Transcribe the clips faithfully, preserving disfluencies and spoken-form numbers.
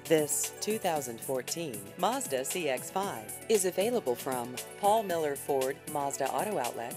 This two thousand fourteen Mazda C X five is available from Paul Miller Ford Mazda Auto Outlet.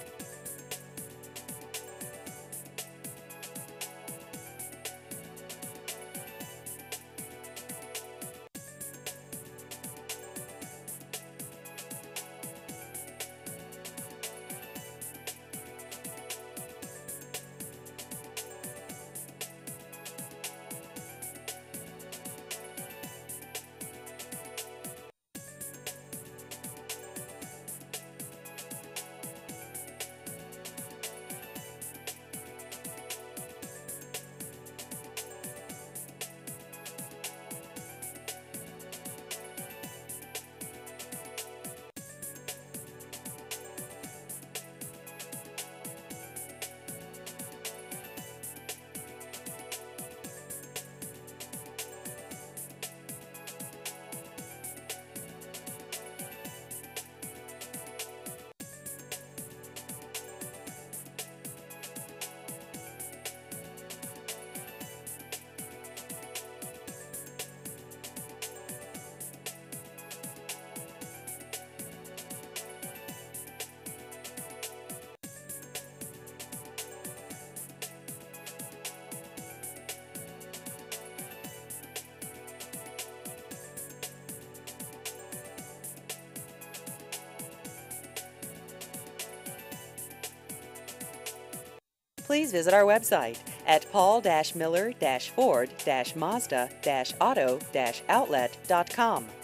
Please visit our website at paul Miller Ford Mazda Auto Outlet dot com.